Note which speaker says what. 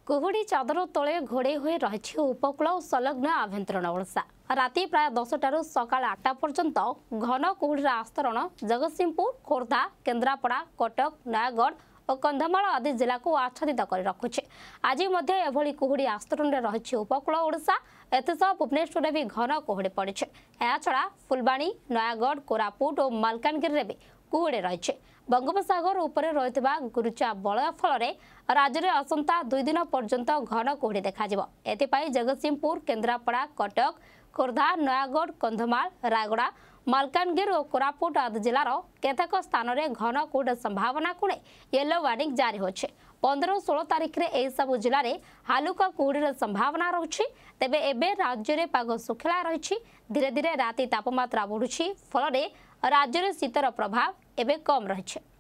Speaker 1: कुहुड़ी चादर तले घोड़े हुए रही उपकूल और संलग्न आभ्यंतरण ओडिशा राति प्राय 10टारू सकाळ 8टा पर्यंत घन कुहुड़ीर आस्तरण जगतसिंहपुर खोर्धा केन्द्रापड़ा कटक नयागढ़ और कंधमाल आदि जिला को आच्छादित कर रखुचे। आज एभली कुहुड़ी आस्तरण में रही उपकूल ओडिशा एतसह भुवनेश्वर भी घन कुहुड़ी पड़े। छड़ा फुलबाणी नयागढ़ कोरापुट और मालकानगिरी भी कुहुड़ी रही। बंगोपसागर उपरे रहितबा गुरुचा बलय फल राज्य में असंता 2 दिन पर्यंत घन कुहुड़ी देखा। एथिपाई जगतसिंहपुर केन्द्रापड़ा कटक खोर्धा नयागढ़ कंधमाल रायगड़ा मालकानगिरी और कोरापुट आदि जिलार केतेक स्थान में घन कुहुड़ी संभावना को येलो वार्निंग जारी होছে। 15 और 16 तारिख में यह सब जिले में हालुका कुहुड़ीर संभावना रही। तेबे एबे राज्य में पाग सुखला रही। धीरे धीरे राति तापमात्रा बढ़ुछि फल राज्य में शीतर प्रभाव एबे कम रही।